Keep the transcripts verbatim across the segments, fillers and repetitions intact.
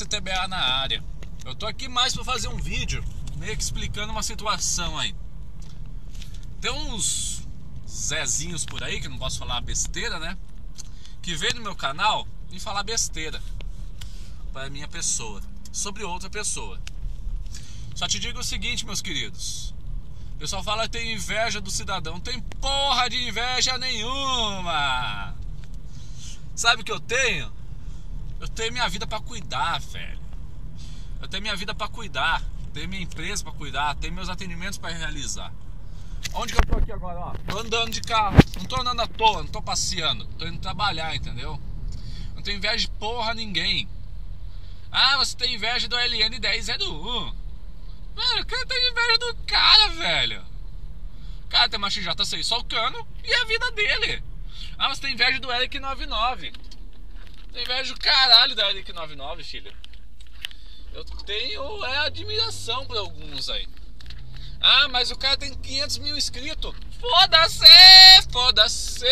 C T B A na área. Eu tô aqui mais pra fazer um vídeo meio que explicando uma situação aí. Tem uns Zezinhos por aí, que não posso falar besteira, né? Que vem no meu canal e falar besteira para minha pessoa, sobre outra pessoa. Só te digo o seguinte, meus queridos. O pessoal fala que tem inveja do cidadão. Não tem porra de inveja nenhuma. Sabe o que eu tenho? Eu tenho minha vida pra cuidar, velho. Eu tenho minha vida pra cuidar. Tenho minha empresa pra cuidar. Tenho meus atendimentos pra realizar. Onde que eu tô aqui agora, ó? Tô andando de carro. Não tô andando à toa, não tô passeando. Tô indo trabalhar, entendeu? Não tenho inveja de porra ninguém. Ah, você tem inveja do L N dez zero um. Mano, o cara tem inveja do cara, velho. O cara tem uma X J seis só o cano e a vida dele. Ah, você tem inveja do L Q noventa e nove. Tem inveja do caralho da L Q noventa e nove, filho. Eu tenho é, admiração por alguns aí. Ah, mas o cara tem quinhentos mil inscritos. Foda-se, foda-se.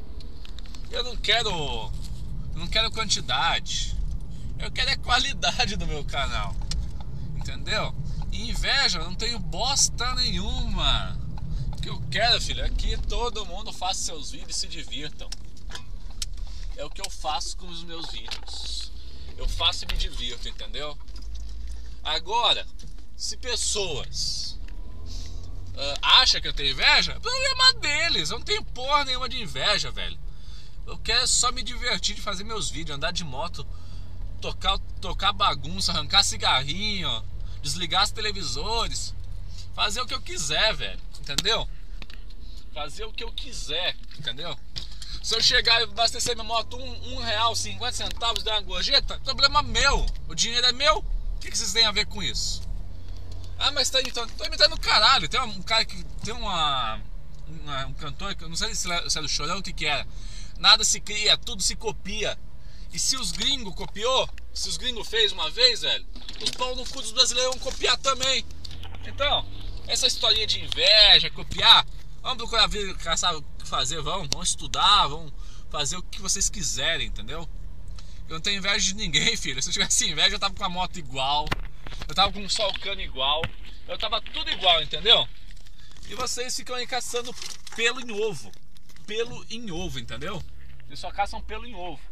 Eu não quero, eu não quero quantidade. Eu quero é qualidade do meu canal. Entendeu? E inveja, eu não tenho bosta nenhuma. O que eu quero, filho, é que todo mundo faça seus vídeos e se divirtam. É o que eu faço com os meus vídeos. Eu faço e me divirto, entendeu? Agora, se pessoas uh, acham que eu tenho inveja, problema deles. Eu não tenho porra nenhuma de inveja, velho. Eu quero só me divertir de fazer meus vídeos, andar de moto, tocar, tocar bagunça, arrancar cigarrinho, desligar os televisores, fazer o que eu quiser, velho, entendeu? Fazer o que eu quiser, entendeu? Se eu chegar e abastecer minha moto um, um real, cinquenta centavos, dar uma gorjeta, problema meu, o dinheiro é meu, o que, que vocês têm a ver com isso? Ah, mas tá imitando, tô imitando o caralho, tem um cara que, tem uma, uma um cantor, que eu não sei se é do Chorão, o que que era, nada se cria, tudo se copia. E se os gringos copiou, se os gringos fez uma vez, velho, os pau no cu dos brasileiros vão copiar também. Então, essa historinha de inveja, copiar, vamos procurar ver, caçar o que fazer, vamos, vamos estudar, vamos fazer o que vocês quiserem, entendeu? Eu não tenho inveja de ninguém, filho. Se eu tivesse inveja, eu tava com a moto igual, eu tava com um solcano igual, eu tava tudo igual, entendeu? E vocês ficam aí caçando pelo em ovo, pelo em ovo, entendeu? Eles só caçam pelo em ovo.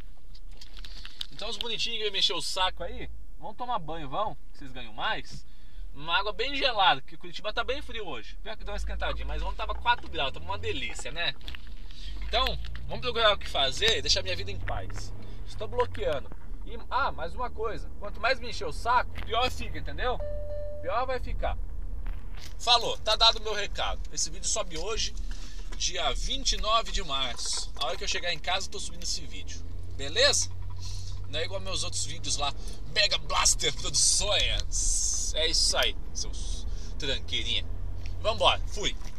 Então os bonitinhos que vão mexer o saco aí, vão tomar banho, vão, que vocês ganham mais. Uma água bem gelada, porque Curitiba tá bem frio hoje. Pior que deu uma esquentadinha, mas ontem tava quatro graus, tava uma delícia, né? Então, vamos procurar o que fazer e deixar minha vida em paz. Estou bloqueando. E, ah, mais uma coisa, quanto mais me encher o saco, pior fica, entendeu? Pior vai ficar. Falou, tá dado o meu recado. Esse vídeo sobe hoje, dia vinte e nove de março. A hora que eu chegar em casa, eu tô subindo esse vídeo. Beleza? Não é igual meus outros vídeos lá, Mega Blaster Produções. É isso aí, seus tranqueirinha. Vambora, fui.